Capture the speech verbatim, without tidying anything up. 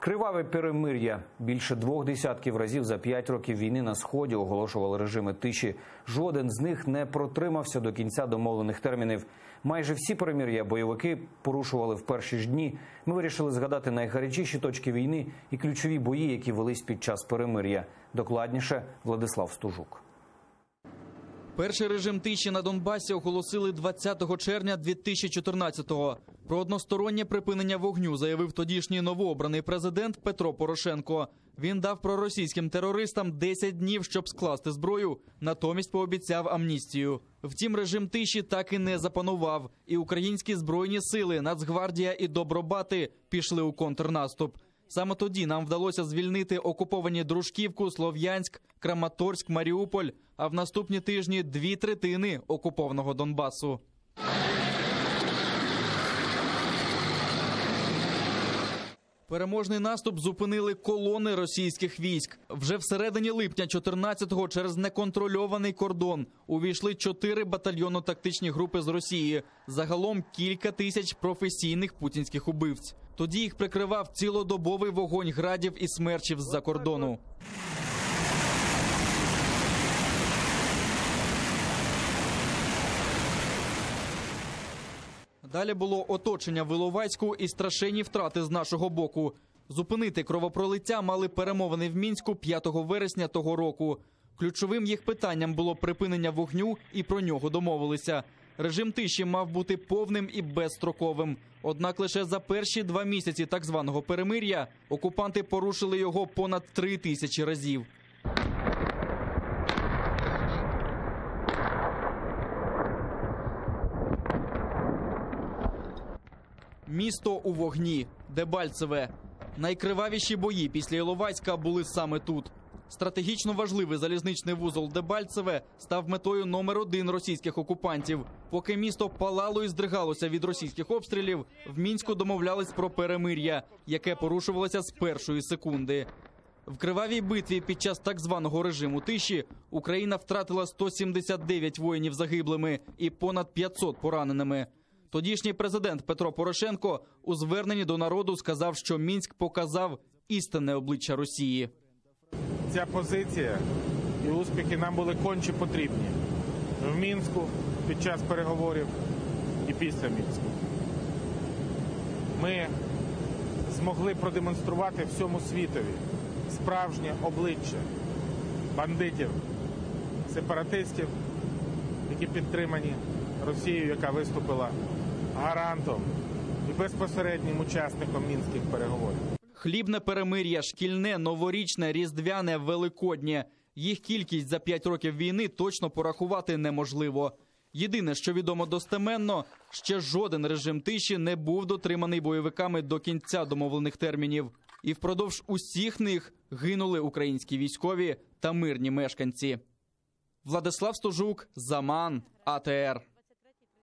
Криваве перемир'я. Більше двох десятків разів за п'ять років війни на Сході оголошували режими тиші. Жоден з них не протримався до кінця домовлених термінів. Майже всі перемир'я бойовики порушували в перші ж дні. Ми вирішили згадати найгарячіші точки війни і ключові бої, які велись під час перемир'я. Докладніше Владислав Стужук. Перший режим тиші на Донбасі оголосили двадцятого червня дві тисячі чотирнадцятого. Про одностороннє припинення вогню заявив тодішній новообраний президент Петро Порошенко. Він дав проросійським терористам десять днів, щоб скласти зброю, натомість пообіцяв амністію. Втім, режим тиші так і не запанував. І українські збройні сили, Нацгвардія і Добробати пішли у контрнаступ. Саме тоді нам вдалося звільнити окуповані Дружківку, Слов'янськ, Краматорськ, Маріуполь, а в наступні тижні дві третини окупованого Донбасу. Переможний наступ зупинили колони російських військ. Вже всередині липня чотирнадцятого через неконтрольований кордон увійшли чотири батальйонно-тактичні групи з Росії. Загалом кілька тисяч професійних путінських убивць. Тоді їх прикривав цілодобовий вогонь градів і смерчів з-за кордону. Далі було оточення в Іловайську і страшенні втрати з нашого боку. Зупинити кровопролиття мали перемовини в Мінську п'ятого вересня того року. Ключовим їх питанням було припинення вогню, і про нього домовилися. Режим тиші мав бути повним і безстроковим. Однак лише за перші два місяці так званого перемир'я окупанти порушили його понад три тисячі разів. Місто у вогні. Дебальцеве. Найкривавіші бої після Іловайська були саме тут. Стратегічно важливий залізничний вузол Дебальцеве став метою номер один російських окупантів. Поки місто палало і здригалося від російських обстрілів, в Мінську домовлялись про перемир'я, яке порушувалося з першої секунди. В кривавій битві під час так званого режиму тиші Україна втратила сто сімдесят дев'ять воїнів загиблими і понад п'ятсот пораненими. Тодішній президент Петро Порошенко у зверненні до народу сказав, що Мінськ показав істинне обличчя Росії. Ця позиція і успіхи нам були конче потрібні в Мінську під час переговорів і після Мінську. Ми змогли продемонструвати всьому світові справжнє обличчя бандитів, сепаратистів, які підтримані Росією, яка виступила гарантом і безпосереднім учасником мінських переговорів. Хлібне перемир'я, шкільне, новорічне, різдвяне, великоднє. Їх кількість за п'ять років війни точно порахувати неможливо. Єдине, що відомо достеменно, ще жоден режим тиші не був дотриманий бойовиками до кінця домовлених термінів. І впродовж усіх них гинули українські військові та мирні мешканці. Владислав Стужук, Заман, А Т Р.